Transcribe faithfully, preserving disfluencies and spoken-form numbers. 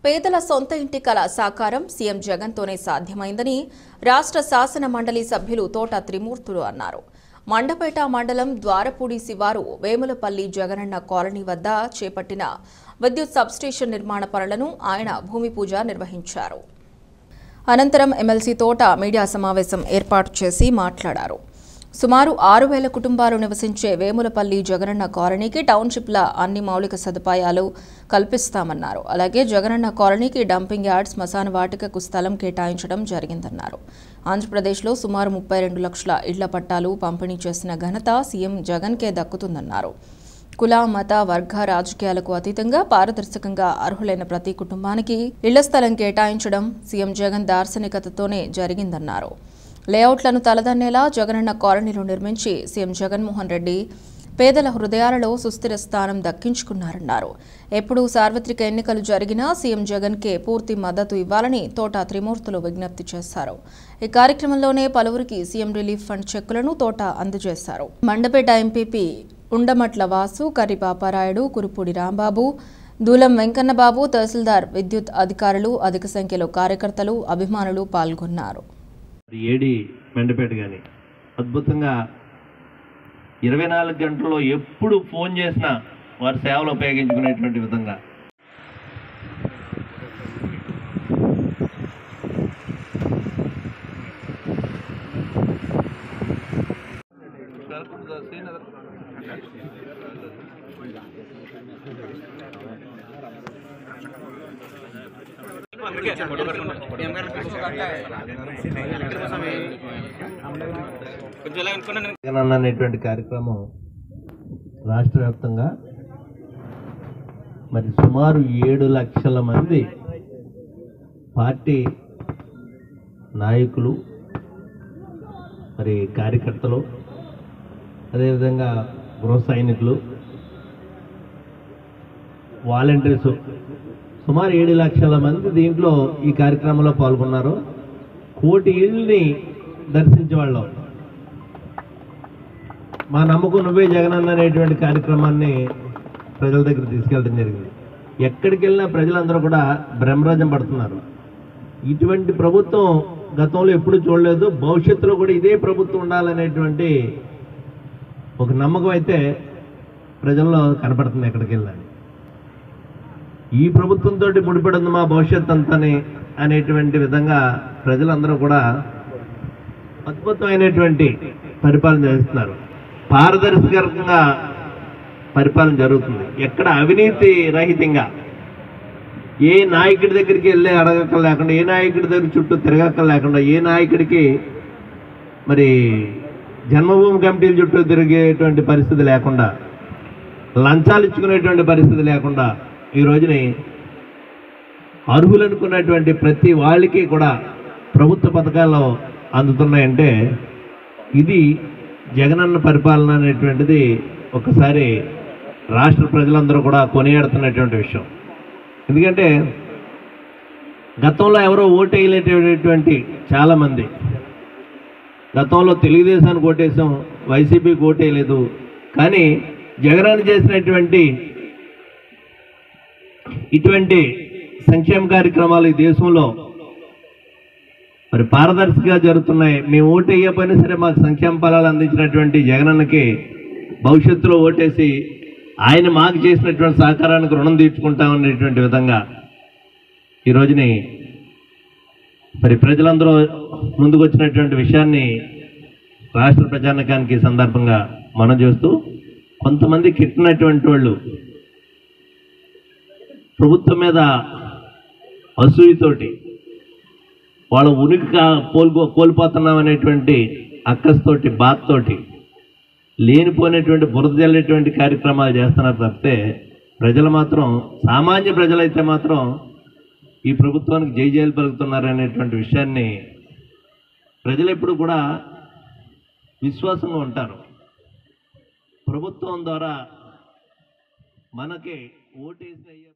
పేదల సొంత ఇంటి కల సాకారం సీఎం జగన్తోనే సాధ్యమైందని రాష్ట్ర శాసన మండలి సభ్యులు తోట త్రిమూర్తులు అన్నారు. మండపేట మండలం ద్వారపూడి శివారు వేములపల్లి జగనన్న కాలనీ వద్ద చేపట్టిన విద్యుత్ సబ్స్టేషన్ నిర్మాణ పనులను ఆయన భూమి పూజ నిర్వహించారు. అనంతరం ఎమ్మెల్సీ తోట మీడియా సమావేశం ఏర్పాటు చేసి మాట్లాడారు. సుమారు ఆరు వేల కుటుంబాలు నివసించే వేములపల్లి జగనన్న కాలనీకి టౌన్షిప్ల అన్ని మౌలిక సదుపాయాలు కల్పిస్తామన్నారు. అలాగే జగనన్న కాలనీకి డంపింగ్ యార్డ్, శ్మశాన వాటికకు స్థలం కేటాయించడం జరిగిందన్నారు. ఆంధ్రప్రదేశ్లో సుమారు ముప్పై రెండు లక్షల ఇళ్ల పట్టాలు పంపిణీ చేసిన ఘనత సీఎం జగన్కే దక్కుతుందన్నారు. కుల, మత, వర్గ రాజకీయాలకు అతీతంగా పారదర్శకంగా అర్హులైన ప్రతి కుటుంబానికి ఇళ్ల స్థలం కేటాయించడం సీఎం జగన్ దార్శనికతతోనే జరిగిందన్నారు. లేఅవుట్లను తలదన్నేలా జగనన్న కాలనీలు నిర్మించి సీఎం జగన్మోహన్ రెడ్డి పేదల హృదయాలలో సుస్థిర స్థానం దక్కించుకున్నారన్నారు. ఎప్పుడు సార్వత్రిక ఎన్నికలు జరిగినా సీఎం జగన్కే పూర్తి మద్దతు ఇవ్వాలని తోట త్రిమూర్తులు విజ్ఞప్తి చేశారు. ఈ కార్యక్రమంలోనే పలువురికి సీఎం రిలీఫ్ ఫండ్ చెక్కులను తోట అందజేశారు. మండపేట ఎంపీపీ ఉండమట్ల వాసు, కర్రి పాపారాయుడు, కురుపూడి రాంబాబు, దూలం వెంకన్నబాబు, తహసీల్దార్, విద్యుత్ అధికారులు, అధిక సంఖ్యలో కార్యకర్తలు, అభిమానులు పాల్గొన్నారు. ఏడి మెండపేట కానీ అద్భుతంగా ఇరవై నాలుగు గంటల్లో ఎప్పుడు ఫోన్ చేసినా వారి సేవలు ఉపయోగించుకునేటువంటి విధంగా అనేటువంటి కార్యక్రమం రాష్ట్ర వ్యాప్తంగా మరి సుమారు ఏడు లక్షల మంది పార్టీ నాయకులు, మరి కార్యకర్తలు, అదేవిధంగా గృహ సైనికులు, వాలంటీర్స్ సుమారు ఏడు లక్షల మంది దీంట్లో ఈ కార్యక్రమంలో పాల్గొన్నారు. కోటి ఇళ్ళని దర్శించే వాళ్ళం. మా నమ్మకం నువ్వే జగనన్న అనేటువంటి కార్యక్రమాన్ని ప్రజల దగ్గర తీసుకెళ్ళడం జరిగింది. ఎక్కడికి వెళ్ళినా ప్రజలందరూ కూడా బ్రహ్మరాజ్యం పడుతున్నారు. ఇటువంటి ప్రభుత్వం గతంలో ఎప్పుడు చూడలేదు. భవిష్యత్తులో కూడా ఇదే ప్రభుత్వం ఉండాలనేటువంటి ఒక నమ్మకం అయితే ప్రజల్లో కనపడుతుంది ఎక్కడికి వెళ్ళాలి. ఈ ప్రభుత్వంతో ముడిపడింది మా భవిష్యత్ అంతని అనేటువంటి విధంగా ప్రజలందరూ కూడా అద్భుతమైనటువంటి పరిపాలన చేస్తున్నారు. పారదర్శకంగా పరిపాలన జరుగుతుంది. ఎక్కడ అవినీతి రహితంగా ఏ నాయకుడి దగ్గరికి వెళ్ళి అడగక్క లేకుండా, ఏ నాయకుడి దగ్గర చుట్టూ తిరగక్క లేకుండా, ఏ నాయకుడికి మరి జన్మభూమి కమిటీల చుట్టూ తిరిగేటువంటి పరిస్థితి లేకుండా, లంచాలు ఇచ్చుకునేటువంటి పరిస్థితి లేకుండా ఈ రోజుని అర్హులనుకున్నటువంటి ప్రతి వాళ్ళకి కూడా ప్రభుత్వ పథకాలు అందుతున్నాయంటే ఇది జగనన్న పరిపాలన అనేటువంటిది ఒకసారి రాష్ట్ర ప్రజలందరూ కూడా కొనియాడుతున్నటువంటి విషయం. ఎందుకంటే గతంలో ఎవరో ఓటేయలేటువంటి చాలామంది, గతంలో తెలుగుదేశానికి ఓటేసాం, వైసీపీకి ఓటేయలేదు, కానీ జగనన్న చేసినటువంటి ఇటువంటి సంక్షేమ కార్యక్రమాలు ఈ దేశంలో మరి పారదర్శకంగా జరుగుతున్నాయి. మేము ఓటు వేయకపోయినా సరే మాకు సంక్షేమ ఫలాలు అందించినటువంటి జగనన్నకి భవిష్యత్తులో ఓటేసి ఆయన మాకు చేసినటువంటి సహకారానికి రుణం తీర్చుకుంటామనేటువంటి విధంగా ఈ రోజుని మరి ప్రజలందరూ ముందుకు వచ్చినటువంటి విషయాన్ని రాష్ట్ర ప్రజానికానికి సందర్భంగా మనం చేస్తూ, కొంతమంది కిట్టినటువంటి వాళ్ళు ప్రభుత్వం మీద అసూయతోటి వాళ్ళ ఉనికి కోల్పో కోల్పోతున్నాం అనేటువంటి అక్కస్తోటి, బాధతోటి లేనిపోయినటువంటి బురద జల్లేటువంటి కార్యక్రమాలు చేస్తున్నారు తప్పితే ప్రజలు మాత్రం, సామాన్య ప్రజలైతే మాత్రం ఈ ప్రభుత్వానికి జై జైలు పలుకుతున్నారు అనేటువంటి విషయాన్ని ప్రజలు ఎప్పుడు కూడా విశ్వాసంగా ఉంటారు. ప్రభుత్వం ద్వారా మనకి ఓటేసిన